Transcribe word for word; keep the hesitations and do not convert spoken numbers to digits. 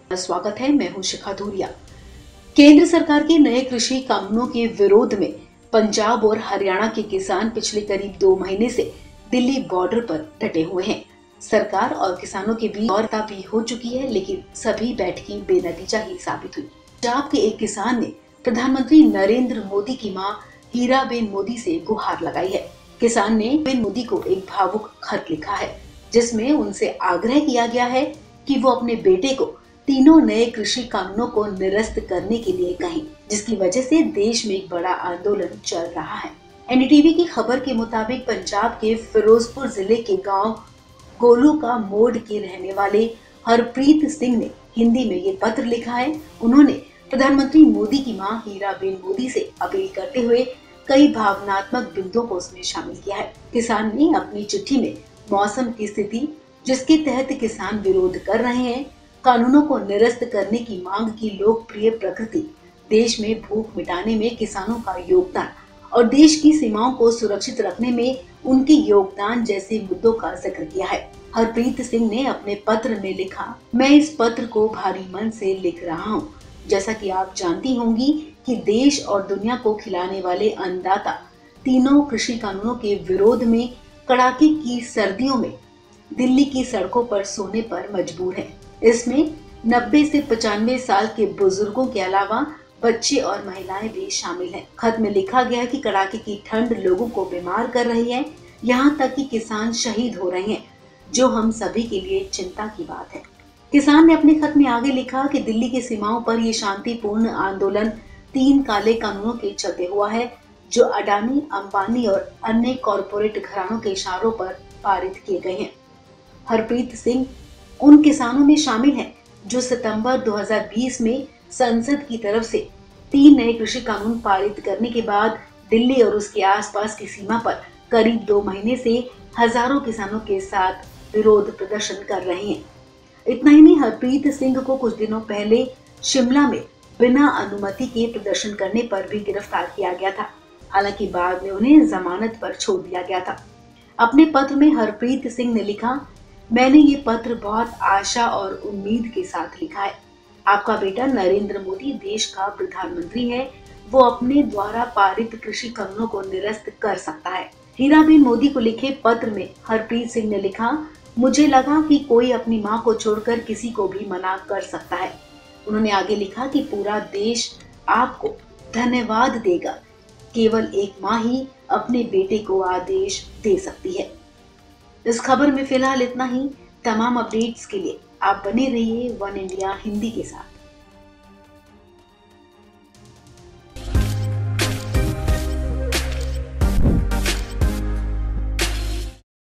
स्वागत है। मैं हूं शिखा धूरिया। केंद्र सरकार के नए कृषि कानूनों के विरोध में पंजाब और हरियाणा के किसान पिछले करीब दो महीने से दिल्ली बॉर्डर पर डटे हुए हैं। सरकार और किसानों के बीच वार्ता भी हो चुकी है, लेकिन सभी बैठकें बेनतीजा ही साबित हुई। पंजाब के एक किसान ने प्रधानमंत्री नरेंद्र मोदी की मां हीराबेन मोदी से गुहार लगाई है। किसान ने बेन मोदी को एक भावुक खत लिखा है, जिसमें उनसे आग्रह किया गया है कि वो अपने बेटे को तीनों नए कृषि कानूनों को निरस्त करने के लिए कहें, जिसकी वजह से देश में एक बड़ा आंदोलन चल रहा है। एन डी टी वी की खबर के मुताबिक पंजाब के फिरोजपुर जिले के गांव गोलू का मोड़ के रहने वाले हरप्रीत सिंह ने हिंदी में ये पत्र लिखा है। उन्होंने प्रधानमंत्री मोदी की मां हीराबेन मोदी से अपील करते हुए कई भावनात्मक बिंदुओं को उसमें शामिल किया है। किसान ने अपनी चिट्ठी में मौसम की स्थिति, जिसके तहत किसान विरोध कर रहे हैं, कानूनों को निरस्त करने की मांग की लोकप्रिय प्रकृति, देश में भूख मिटाने में किसानों का योगदान और देश की सीमाओं को सुरक्षित रखने में उनके योगदान जैसे मुद्दों का जिक्र किया है। हरप्रीत सिंह ने अपने पत्र में लिखा, मैं इस पत्र को भारी मन से लिख रहा हूँ। जैसा कि आप जानती होंगी कि देश और दुनिया को खिलाने वाले अन्नदाता तीनों कृषि कानूनों के विरोध में कड़ाके की सर्दियों में दिल्ली की सड़कों पर सोने पर मजबूर है। इसमें नब्बे से पचानवे साल के बुजुर्गों के अलावा बच्चे और महिलाएं भी शामिल हैं। खत में लिखा गया है कि कड़ाके की ठंड लोगों को बीमार कर रही है, यहाँ तक कि किसान शहीद हो रहे हैं, जो हम सभी के लिए चिंता की बात है। किसान ने अपने खत में आगे लिखा कि दिल्ली की सीमाओं पर ये शांतिपूर्ण आंदोलन तीन काले कानूनों के चलते हुआ है, जो अडानी, अंबानी और अन्य कॉरपोरेट घरानों के इशारों पर पारित किए गए हैं। हरप्रीत सिंह उन किसानों में शामिल हैं जो सितंबर दो हज़ार बीस में संसद की तरफ से तीन नए कृषि कानून पारित करने के बाद दिल्ली और उसके आसपास की सीमा पर करीब दो महीने से हजारों किसानों के साथ विरोध प्रदर्शन कर रहे हैं। इतना ही नहीं, हरप्रीत सिंह को कुछ दिनों पहले शिमला में बिना अनुमति के प्रदर्शन करने पर भी गिरफ्तार किया गया था। हालांकि बाद में उन्हें जमानत पर छोड़ दिया गया था। अपने पत्र में हरप्रीत सिंह ने लिखा, मैंने ये पत्र बहुत आशा और उम्मीद के साथ लिखा है। आपका बेटा नरेंद्र मोदी देश का प्रधानमंत्री है, वो अपने द्वारा पारित कृषि कानूनों को निरस्त कर सकता है। हीराबेन मोदी को लिखे पत्र में हरप्रीत सिंह ने लिखा, मुझे लगा कि कोई अपनी मां को छोड़कर किसी को भी मना कर सकता है। उन्होंने आगे लिखा कि पूरा देश आपको धन्यवाद देगा, केवल एक मां ही अपने बेटे को आदेश दे सकती है। इस खबर में फिलहाल इतना ही। तमाम अपडेट्स के लिए आप बने रहिए वन इंडिया हिंदी के साथ।